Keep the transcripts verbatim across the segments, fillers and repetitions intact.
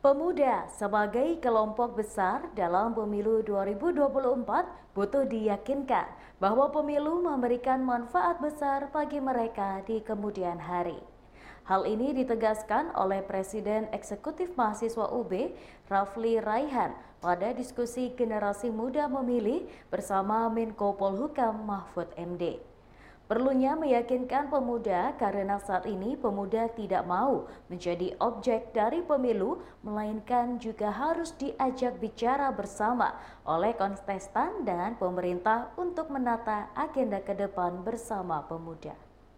Pemuda sebagai kelompok besar dalam pemilu dua ribu dua puluh empat butuh diyakinkan bahwa pemilu memberikan manfaat besar bagi mereka di kemudian hari. Hal ini ditegaskan oleh Presiden Eksekutif Mahasiswa U B, Rafli Raihan, pada diskusi Generasi Muda Memilih bersama Menko Polhukam Mahfud M D. Perlunya meyakinkan pemuda karena saat ini pemuda tidak mau menjadi objek dari pemilu, melainkan juga harus diajak bicara bersama oleh kontestan dan pemerintah untuk menata agenda ke depan bersama pemuda.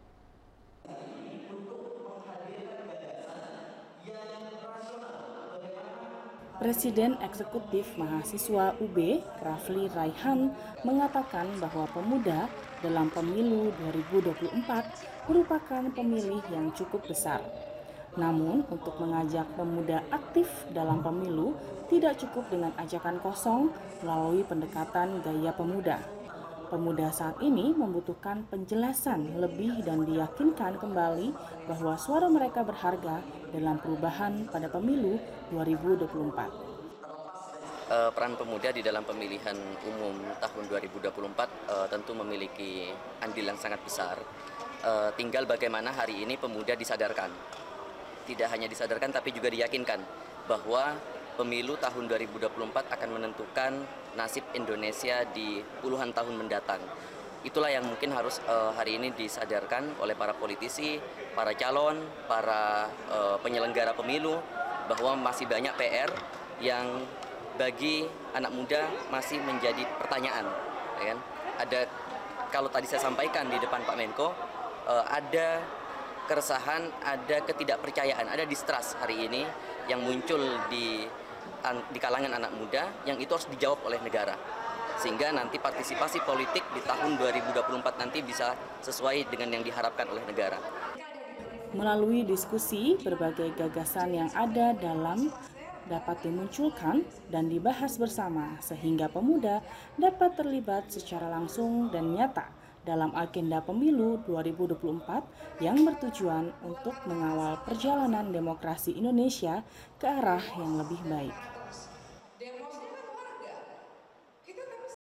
Presiden Eksekutif Mahasiswa U B, Rafli Raihan, mengatakan bahwa pemuda dalam pemilu dua ribu dua puluh empat merupakan pemilih yang cukup besar. Namun, untuk mengajak pemuda aktif dalam pemilu tidak cukup dengan ajakan kosong melalui pendekatan gaya pemuda. Pemuda saat ini membutuhkan penjelasan lebih dan diyakinkan kembali bahwa suara mereka berharga dalam perubahan pada pemilu dua ribu dua puluh empat. Uh, peran pemuda di dalam pemilihan umum tahun dua ribu dua puluh empat uh, tentu memiliki andil yang sangat besar. Uh, tinggal bagaimana hari ini pemuda disadarkan. Tidak hanya disadarkan tapi juga diyakinkan bahwa pemilu tahun dua ribu dua puluh empat akan menentukan nasib Indonesia di puluhan tahun mendatang. Itulah yang mungkin harus uh, hari ini disadarkan oleh para politisi, para calon, para uh, penyelenggara pemilu bahwa masih banyak P R yang bagi anak muda masih menjadi pertanyaan, ya kan? Ada, kalau tadi saya sampaikan di depan Pak Menko, uh, ada keresahan, ada ketidakpercayaan, ada distrust hari ini yang muncul di di kalangan anak muda, yang itu harus dijawab oleh negara, sehingga nanti partisipasi politik di tahun dua ribu dua puluh empat nanti bisa sesuai dengan yang diharapkan oleh negara. Melalui diskusi, berbagai gagasan yang ada dalam dapat dimunculkan dan dibahas bersama sehingga pemuda dapat terlibat secara langsung dan nyata dalam agenda pemilu dua ribu dua puluh empat yang bertujuan untuk mengawal perjalanan demokrasi Indonesia ke arah yang lebih baik.